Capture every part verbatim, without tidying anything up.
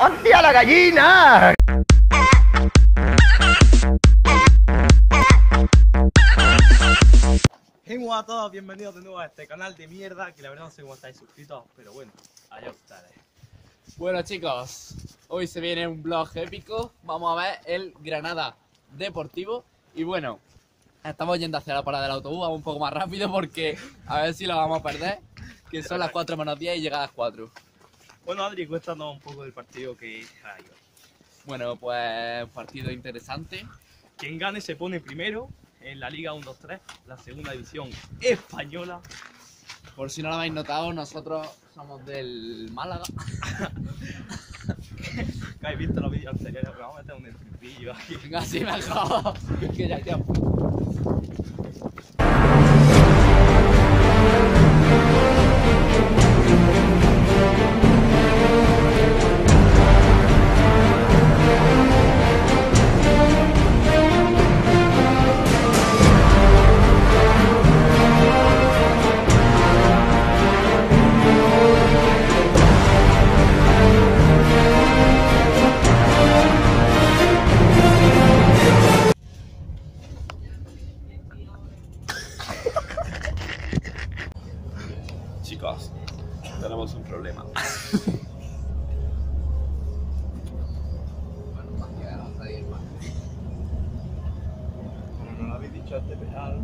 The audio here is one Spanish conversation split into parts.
¡Hostia, la gallina! Hola a todos, bienvenidos de nuevo a este canal de mierda, que la verdad no sé cómo estáis suscritos, pero bueno, allá ustedes. Bueno chicos, hoy se viene un vlog épico, vamos a ver el Granada Deportivo y bueno, estamos yendo hacia la parada del autobús, vamos un poco más rápido porque a ver si lo vamos a perder, que son las cuatro menos diez y llega a las cuatro. Bueno Adri, cuéntanos un poco del partido que hay hoy. Bueno, pues un partido interesante. Quien gane se pone primero en la Liga uno dos tres, la segunda división española. Por si no lo habéis notado, nosotros somos del Málaga. Que habéis visto los vídeos anteriores, pero vamos a meter un enfritillo aquí. Venga, así mejor, que ya ya. Chicos, tenemos un problema. Como no lo habéis dicho antes, penal.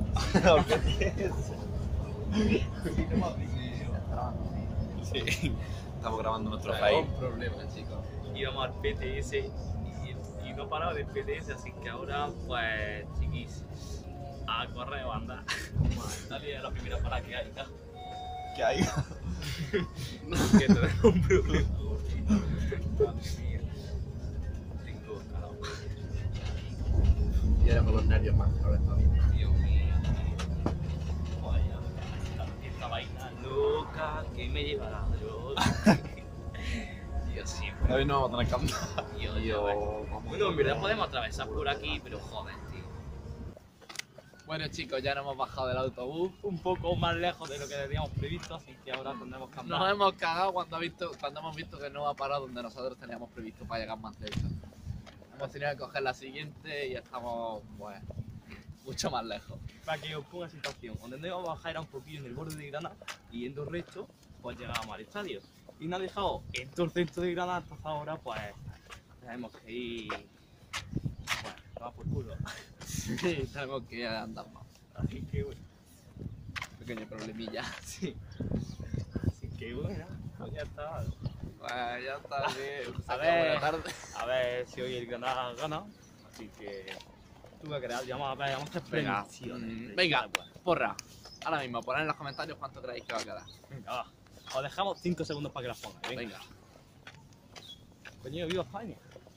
Sí, estamos grabando nuestro país. Un problema, chicos. Íbamos al P T S y, y no paraba del P T S, así que ahora, pues, chiquis, a correr o a andar. Dale a la primera parada que hay, ¿no? ¿Qué hay? Que tenemos un problema. Madre mía. Tengo calor. Y era con los nervios más, ahora está bien. Dios mío. Vaya, esta vaina loca que me lleva la droga. Dios siempre. Hoy no vamos a tener que andar. Dios, yo, bueno, en verdad podemos atravesar por aquí, pero joder, tío. Bueno chicos, ya nos hemos bajado del autobús. Un poco más lejos de lo que teníamos previsto, así que ahora tendremos que andar. Nos hemos cagado cuando, ha visto, cuando hemos visto que no ha parado donde nosotros teníamos previsto para llegar más cerca. Hemos tenido que coger la siguiente y estamos, pues, mucho más lejos. Para que os ponga en situación, donde nos íbamos a bajar era un poquillo en el borde de Granada y yendo recto, pues llegábamos al estadio. Y nos ha dejado en todo el centro de Granada, hasta ahora, pues, tenemos que ir. Bueno, va por culo. Sí, tenemos que andar más. Así que bueno. Pequeño problemilla. Sí. Así que bueno, pues ya está. Pues ya está bien. A ver, a ver si hoy el Granada gana. Así que tú que creas, vamos a ver, vamos a hacer Venga, predicciones. mm, venga, porra. Ahora mismo, poned en los comentarios cuánto creéis que va a quedar. Venga, va. Os dejamos cinco segundos para que las pongáis. Venga. Venga. Coño, viva España.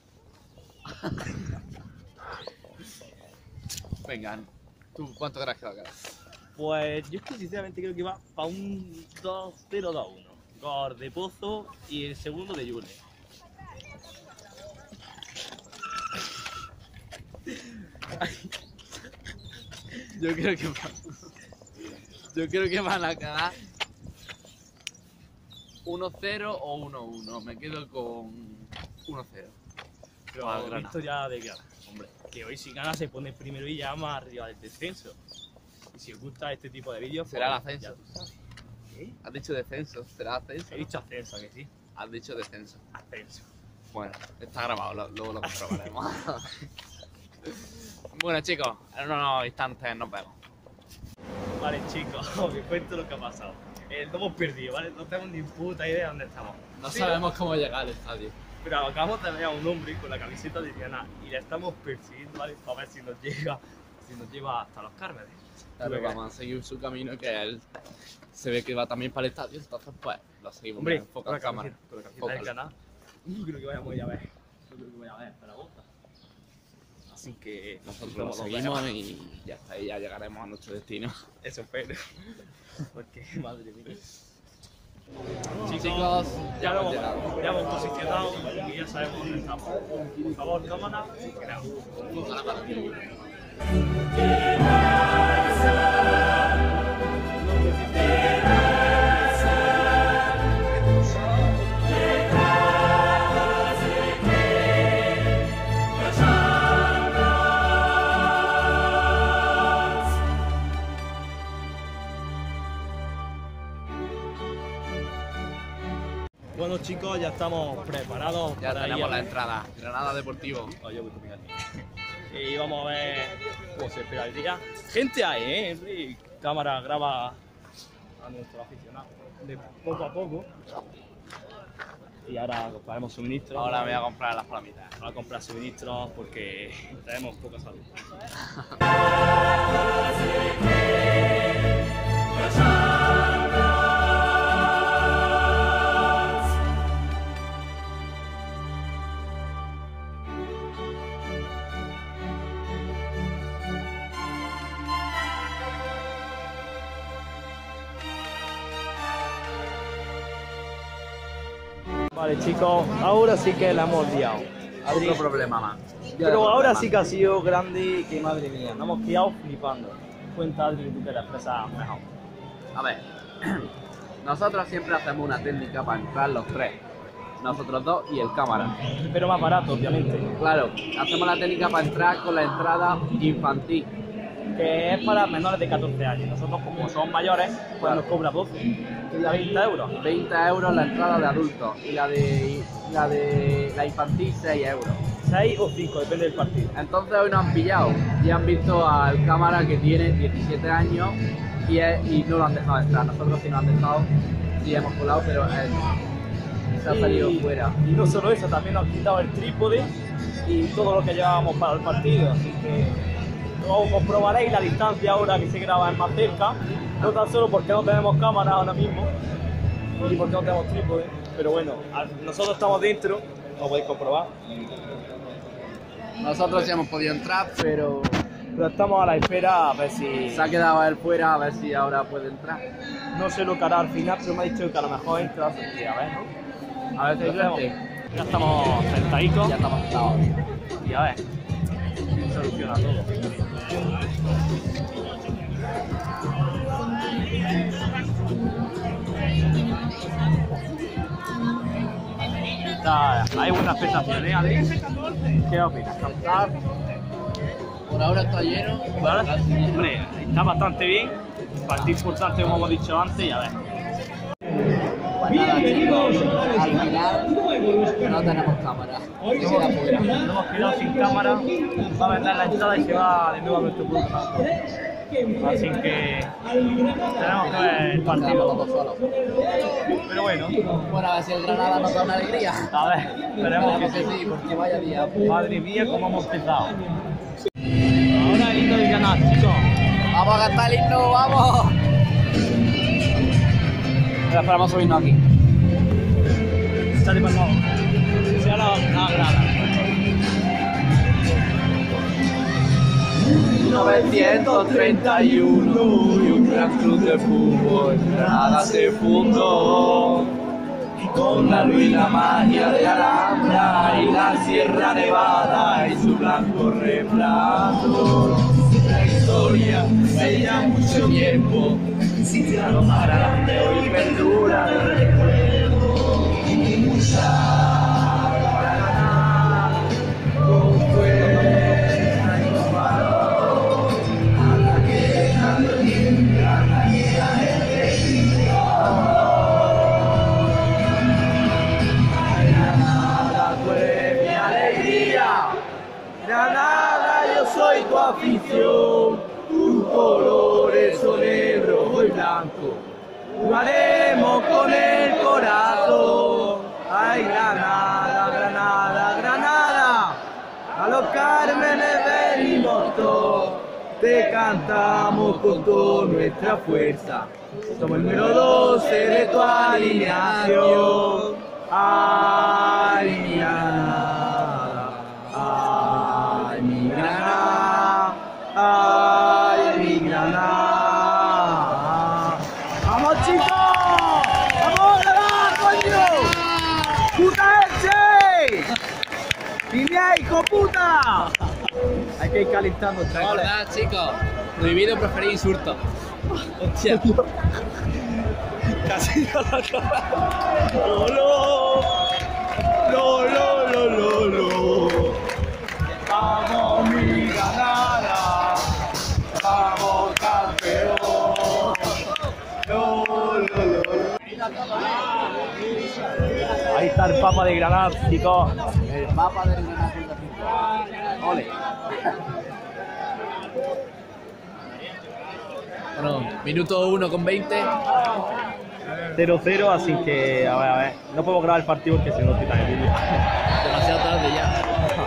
Venga, ¿tú cuánto crees que va a quedar? Pues yo es que sinceramente creo que va para un dos cero dos uno. Gol de Pozo y el segundo de Yule. Yo creo que va... Yo creo que van a quedar uno cero o uno uno. Me quedo con uno cero. Pero Ah, ah, Granada. visto ya de Granada. Hombre, que hoy si gana se pone primero y ya más arriba del descenso. Y si os gusta este tipo de vídeos, Será pues, el ascenso. ya tú sabes. ¿Qué? Has dicho descenso, ¿será ascenso? He dicho ascenso, ¿a que sí? Has dicho descenso. Ascenso. Bueno, está grabado, lo- luego lo comprobaremos. Bueno chicos, en unos instantes nos vemos. Vale chicos, os cuento lo que ha pasado. Eh, lo hemos perdido, ¿vale? No tenemos ni puta idea de dónde estamos. No Sí, sabemos cómo llegar al estadio. Pero acabamos de ver a un hombre con la camiseta de Diana y le estamos persiguiendo, ¿vale? Para ver si nos llega, si nos lleva hasta los Cármenes. Claro, Venga. vamos a seguir su camino, que él se ve que va también para el estadio, entonces pues lo seguimos. Hombre, Enfoca con la la cámara. camiseta, con la camiseta del Enfócala. canal, no creo que vayamos a ir a ver. No creo que vaya a ver Zaragoza. Así que Nosotros como lo lo seguimos vemos, y ya está, y ya llegaremos a nuestro destino. eso espero. Porque, madre mía. Chicos, ya, lo hemos hemos, llegado. ya hemos posicionado y ya sabemos dónde estamos. Por favor, cámara, graba. Enfoca la cámara. chicos, ya estamos preparados Ya para ir tenemos a- la entrada. Granada Deportivo. Oh, yo voy con mi gato. Y vamos a ver cómo se espera el día. Gente hay, ¿eh? Henry. Cámara graba a nuestros aficionados de poco a poco. Y ahora compraremos suministros. Ahora me voy a comprar las palomitas. Vamos a comprar suministros porque tenemos poca salud. Vale chicos, ahora sí que la hemos liado. Otro problema más. Pero ahora sí que ha sido grande, que madre mía, nos hemos quedado flipando. Cuenta Adri que tú quieras expresar mejor. A ver, nosotros siempre hacemos una técnica para entrar los tres. Nosotros dos y el cámara. Pero más barato, obviamente. Claro, hacemos la técnica para entrar con la entrada infantil. Que es para menores de catorce años. Nosotros como somos mayores, pues nos cobra doce. Y a veinte euros. veinte euros la entrada de adultos y la de la de la infantil seis euros. seis o cinco, depende del partido. Entonces hoy nos han pillado y han visto al cámara que tiene diecisiete años y, es- y no lo han dejado entrar. Nosotros sí nos han dejado, sí hemos colado, pero él se ha salido Y- fuera. Y no solo eso, también nos han quitado el trípode y todo lo que llevábamos para el partido. Así que luego comprobaréis la distancia ahora que se graba es más cerca. No tan solo porque no tenemos cámara ahora mismo y porque no tenemos trípode. Pero bueno, al- nosotros estamos dentro, lo podéis comprobar. Nosotros sí hemos podido entrar, pero Pero estamos a la espera a ver si... se ha quedado él fuera, a ver si ahora puede entrar. No sé lo que hará al final, pero me ha dicho que a lo mejor entra, así que a ver, ¿no? A ver, Ahí gente, vemos. Ya estamos sentaditos ya estamos sentados. y a ver si soluciona todo. Está, hay buenas prestaciones, Adri. ¿Qué opinas? ¿Está, Por ahora está lleno. ¿Vale? Hombre, está bastante bien. Partido importante, como hemos dicho antes, y a ver. Pues nada, chicos, al final no tenemos cámara. Se queda fuera. Nos hemos quedado sin cámara, va a vender la entrada y se va de nuevo a nuestro punto. Así que tenemos que ver el Quedamos partido. todos solos. Pero bueno, Bueno, a ver si el Granada nos da una alegría. a ver, esperemos que Esperemos que sí. sí, porque vaya día. Madre mía, cómo hemos empezado. Ahora el himno del Granada, chicos. Vamos a gastar el himno, vamos. Espera, esperamos subirnos aquí. Sale para el lado. Sea la, la grada. mil novecientos treinta y uno y un gran club de fútbol, Granada se fundó. Y con la ruina magia de Alhambra y la Sierra Nevada y su blanco resplandor. La historia bella mucho tiempo, sitio lo más grande hoy perdura el recuerdo. Y mucha Granada, con fuerza y con valor, a la que nadie, a la que nadie Granada, tú eres mi alegría. Granada, yo soy tu afición. Tus colores son el rojo y blanco. Jugaremos con el corazón. Ay, Granada, Granada, Granada. A los Cármenes venimos todos. Te cantamos con toda nuestra fuerza. Somos el número doce de tu alineación. Ay, mi Granada. Ay, mi Granada. Ay, mi Granada. ¡Vamos, chicos! ¡Vamos, Granada, coño! ¡Puta Elche! ¡Línea, hijo puta! Hay que ir calentando, chavales. Recordad, chicos, prohibido preferir insultos. Hostia. Casi no lo acabamos. ¡No, no! ¡No, no, no, no! ¡Vamos, mi Granada! ¡Vamos, campeón! ¡No, no, no! Ahí está el Papa de Granada, chicos. El Papa del Granada. Ole. Bueno, minuto uno con veinte. cero cero, así que, a ver, a ver. No podemos grabar el partido porque si no quitan el vídeo. Demasiado tarde ya.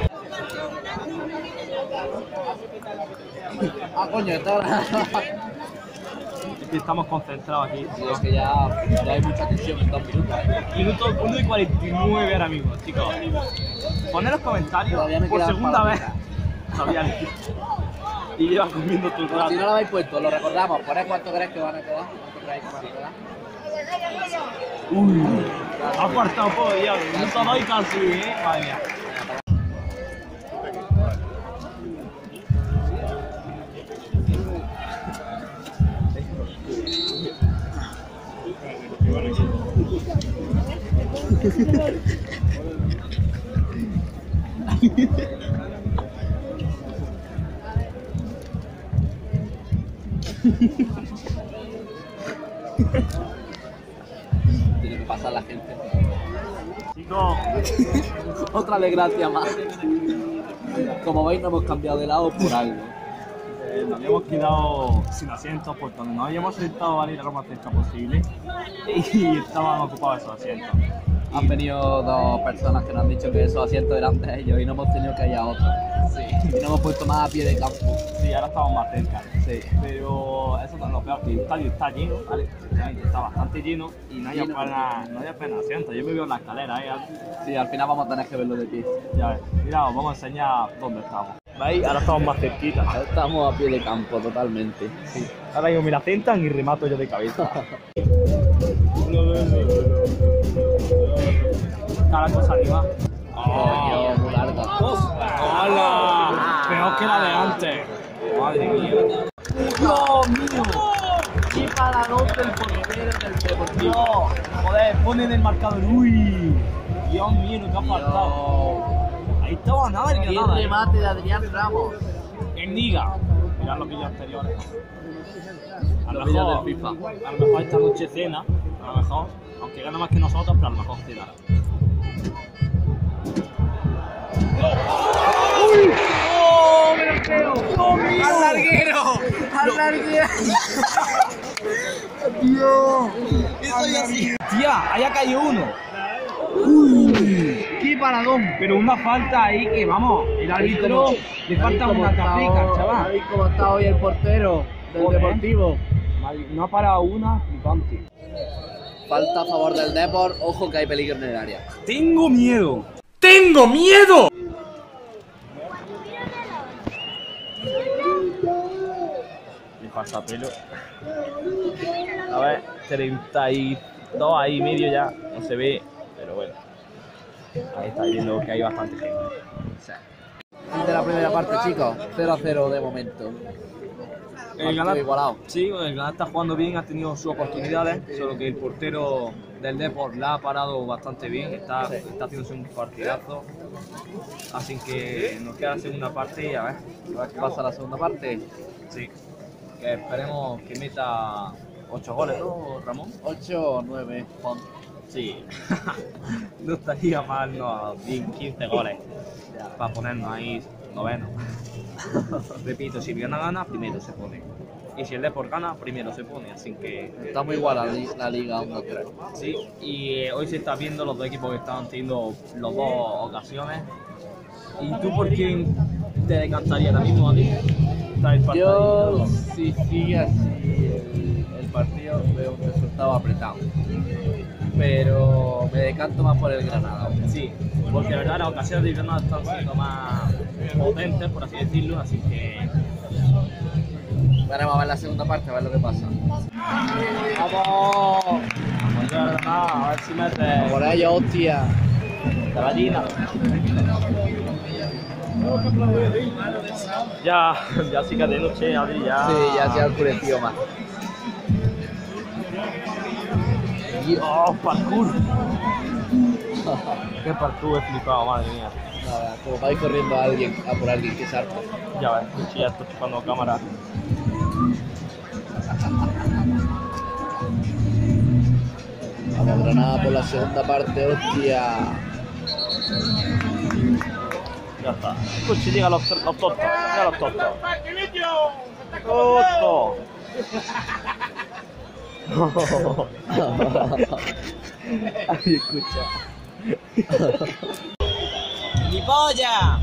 Ah, coño, está. Es que estamos concentrados aquí. Sí, es que ya, ya hay mucha tensión en dos minutos. Minuto uno y cuarenta y nueve ahora mismo, chicos. Poned los comentarios Todavía me por quedan segunda vez. palomitas. Sabía. Y lleva comiendo todo el rato. Si no lo habéis puesto, lo recordamos. Poned cuánto creéis que van a quedar. ¿Cuánto creéis que van a quedar? Uy, ha faltado un poco ya. Minuto dos y casi, eh. Madre mía. Tiene que pasar la gente. Chicos, Otra desgracia más. Como veis, no hemos cambiado de lado por algo. eh, nos habíamos quedado sin asientos por donde nos habíamos sentado a ir a lo más cerca posible y estaban ocupados esos asientos. Han venido dos personas que nos han dicho que esos asientos eran de ellos y no hemos tenido que ir a otros. Sí, Y nos hemos puesto más a pie de campo. sí, ahora estamos más cerca. Sí. Pero eso no es lo peor, que el estadio está lleno, ¿vale? Realmente está bastante lleno y no hay Lleno. apenas, no hay apenas asientos. Yo me veo en la escalera, ¿eh? Sí, al final vamos a tener que verlo de pie. Ya ves, mira, os vamos a enseñar dónde estamos. ¿Veis? Ahora estamos más cerquita. Estamos a pie de campo totalmente. Sí. Ahora yo me la sentan y remato yo de cabeza. Está la cosa arriba. Coño, muy larga. ¡Hala! Peor que la de antes. Madre mía. ¡Dios mío! ¡Qué paradón del portero del Deportivo! Joder, ponen el marcador. ¡Uy! Dios mío, no te ha faltado. Ahí estaba nada el Y Granada. el remate de Adrián Ramos. En Liga. Mirad los vídeos anteriores. A lo Los vídeos mejor- del FIFA. A lo mejor esta noche cena, a lo mejor, aunque gana más que nosotros, pero a lo mejor cena. ¡Uy! ¡Oh, me lo creo! ¡Dios mío! ¡Al larguero! ¡Al larguero! ¡Tía! ¡Ahí ha caído uno! ¡Uy! ¡Qué paradón! Pero una falta ahí que, vamos, el árbitro le falta una caprica, chaval. ¿Veis cómo está hoy el portero del Joder. Deportivo? Madre, no ha parado una flipante. Falta a favor del Depor. Ojo que hay peligro en el área. ¡Tengo miedo! ¡Tengo miedo! Le falta pelo. A ver, treinta y dos ahí medio ya, no se ve, pero bueno. Ahí está viendo que hay bastante gente. Fin de la primera parte, chicos. cero a cero de momento. El Partido Granada, igualado. sí, el Granada está jugando bien, ha tenido sus oportunidades, solo que el portero del Depor la ha parado bastante bien, está, está haciéndose un partidazo. Así que nos queda la segunda parte y a ver, A ver qué pasa en la segunda parte. sí, que esperemos que meta ocho goles, ¿no, Ramón? ocho o nueve. Sí, no estaría mal, no, quince goles para ponernos ahí noveno. Repito, si el Granada gana, primero se pone. Y si el Depor gana, primero se pone, así que... Está muy igual la, li- la liga uno tres. Sí, y eh, hoy se está viendo los dos equipos que estaban teniendo las dos ocasiones. ¿Y tú por quién te decantarías ahora mismo, Adi? Está el Yo, partido. si sigue así el, el partido, veo un resultado apretado. Pero me decanto más por el Granada. Sí, porque de verdad las ocasiones de Granada están siendo más potentes, por así decirlo, así que... Veremos a ver la segunda parte, a ver lo que pasa. ¡Vamos! Vamos a Granada, a ver si mete Por ello, hostia. la gallina. Ya, ya sí que de noche, Adri, ya... Sí, ya se ha oscurecido más. ¡Oh, parkour! ¡Qué parkour he flipado, madre mía! Nada, como va a ir corriendo a alguien, a por alguien que salta. Ya ves, sí, ya estoy chupando cámara. Vamos, Granada por la segunda parte, hostia. Ya está. Escucha, llega los, los tortos. Mira los tortos. ¡Torto! Ay, escucha. ¡Mi polla!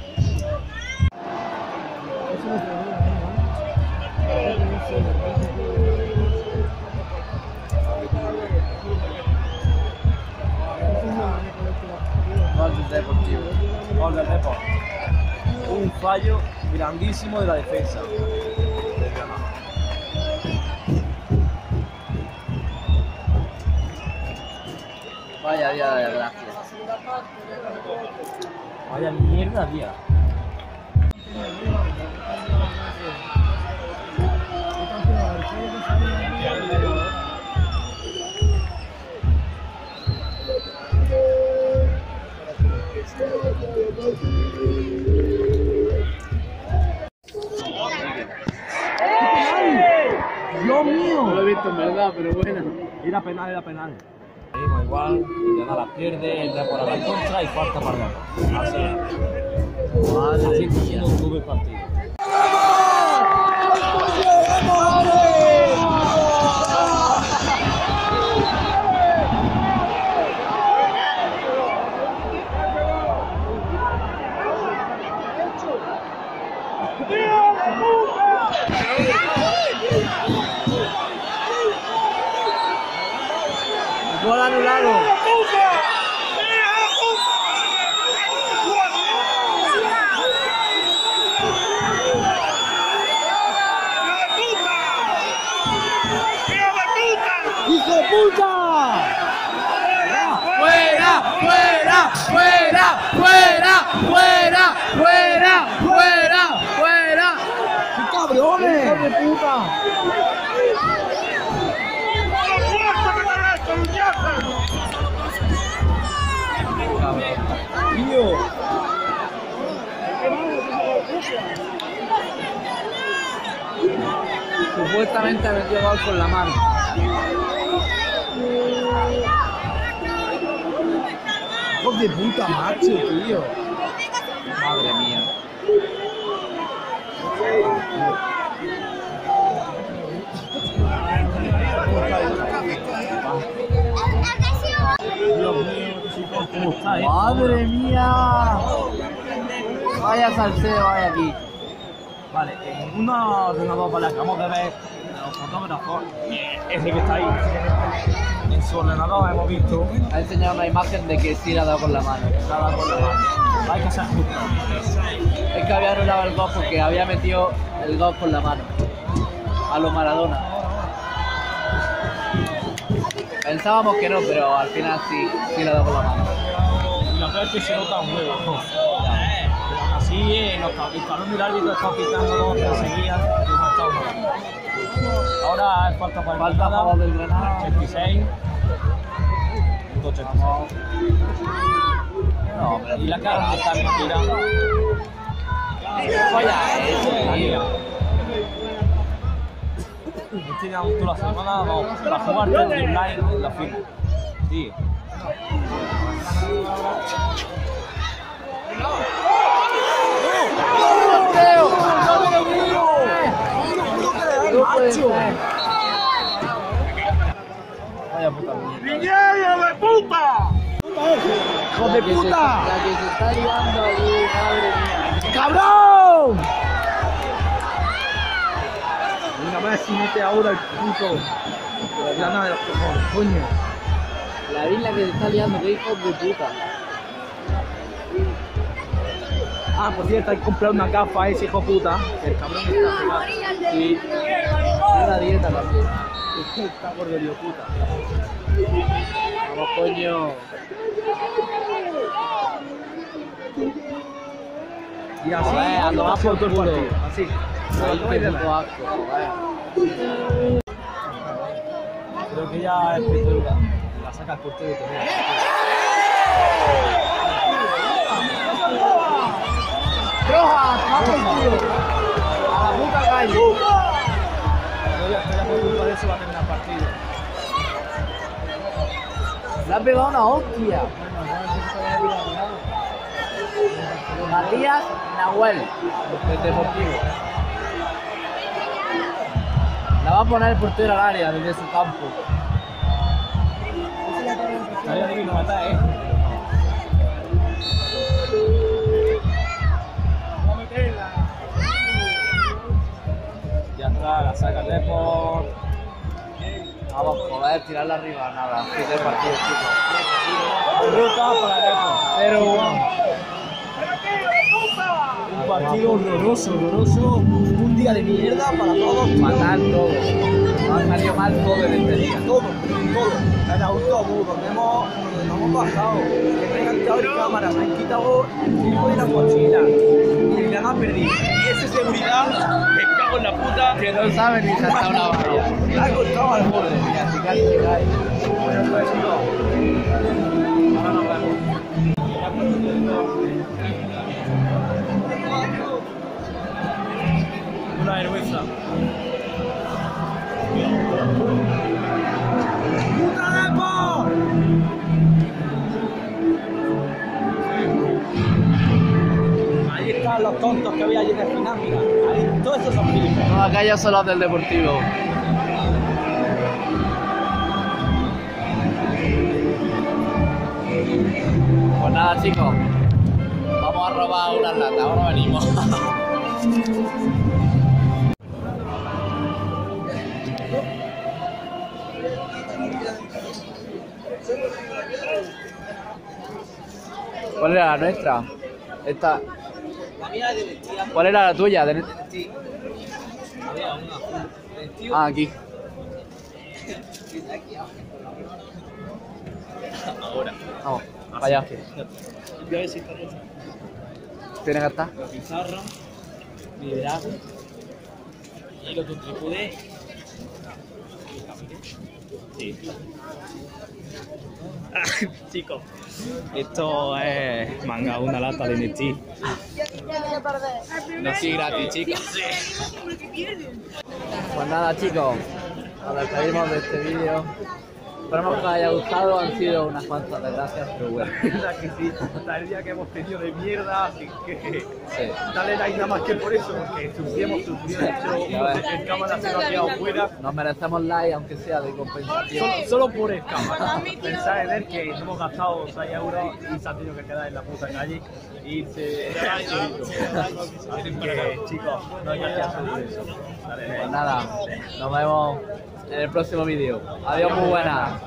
Gol del Deportivo. Gol del Depor. Un fallo grandísimo de la defensa del Granada. Vaya día de gracia. Vaya mierda, día. Dios mío. No lo he visto en verdad, pero bueno. Era penal, era penal. Seguimos igual, y Granada la pierde, el Depor a la contra y falta para el Depor. Así es. Madre Así está mía. siendo un club el partido. Gol anulado. ¡Hijo de puta! ¡Fuera! ¡Fuera! ¡Fuera! ¡Fuera! ¡Fuera! ¡Fuera! ¡Fuera! ¡Fuera! ¡Qué cabrones! ¡Hijo de puta! Tío. Supuestamente ha metido gol con la mano. ¡Hijo de puta, macho, tío! Madre mía. Dios mío, chicos, ¿cómo está esto? ¡Madre mía! Vaya salseo hay aquí. Vale, en una ordenador para la que acabamos de ver, los fotógrafos, ese que está ahí, en su ordenador hemos visto, Ha enseñado una imagen de que sí le ha dado con la mano. nada con la mano. Hay que ser justo. Es que había anulado el gol porque había metido el gol con la mano. A lo Maradona. Pensábamos que no, pero al final sí, sí le ha dado con la mano. La verdad es que se nota un huevo. Pero aún así, eh, los capitanes del árbitro está pitando dos enseguida y no está uno. Ahora es falta para el Falta a Granada, favor del Granada. ochenta y seis. Punto ochenta y seis. No, hombre, Y la cara está mirando. Vaya, eso, tío. Este ya toda la semana vamos para jugar el online en la final. Sí. No puede ser. Vaya puta mierda. ¡Hijo de La que se- puta! La que se está liando allí, madre mía. ¡Cabrón! Una vez si mete ahora el puto de Granada de los cojones, coño. La isla que se está liando, que hijos de puta. Ah, por cierto, hay que comprar una gafa a ese hijo puta. El cabrón está pegado. Sí. Una dieta también. Está por de puta. Vamos, coño. Y así, Joder, a tomar por todo el culo. partido. Así. Ay, qué puto asco, vaya. Creo que ya es Petruga. La saca el portero y termina. ¡Roja! ¡Toma por culo! ¡A la puta calle! Pero ya, ya por culpa de eso va a terminar el partido. Le ha pegado una hostia. Matías Nahuel, del Deportivo. La va a poner el portero al área desde su campo. ¿eh? Ya está, la saca el Deport. Vamos, joder, tirarla arriba, nada. Fin del partido, chicos. Ruta para el Deport. cero uno. Un partido horroroso, horroroso. Un día de mierda para todos. Fatal todo. Nos ha salido mal todo en este día. Todo, todo. El autobús, donde hemos, donde nos hemos bajado. Que me han quitado el cámara, me han quitado el tipo de la mochila. Y el Granada perdido. Y ese seguridad, me cago en la puta. Que no sabe ni saltar una valla. Me ha costado al borde. Mira, si cae, si cae. Bueno, pues chicos. Ahora nos vemos. Una vergüenza. ¡Puta Depor! Ahí están los tontos que había allí en el final, mira. Ahí, todos esos son gilipollas. No, acá ya son los del Deportivo. Pues nada, chicos. Vamos a robar unas latas, ahora venimos. ¿Cuál era la nuestra? Esta. La mía de vestida. ¿Cuál era la tuya? De... Sí. Había una azul. Vestido. Ah, aquí. Ahora. Vamos, para allá. Voy a ver si está hecho. Tiene que estar. La pizarra, liderazgo, y lo que trípode. Sí. Chicos, esto es manga, una lata de Nestí. No soy gratis, chicos. Pues nada, chicos. Nos despedimos de este vídeo. Esperemos que os haya gustado. Han sido unas cuantas desgracias, pero bueno. verdad que sí, hasta el día que hemos tenido de mierda, así que Sí. dale like nada más que por eso, porque sufríamos, sufríamos, el cámara se nos ha quedado fuera. Nos merecemos like, aunque sea de compensación. Solo, solo por el cámara. Pensar en él que hemos gastado seis euros y se ha tenido que quedar en la puta calle y irse. Así que, chicos, no hay que hacer por eso. Dale, Pues nada, nos vemos en el próximo vídeo. Adiós, muy buenas.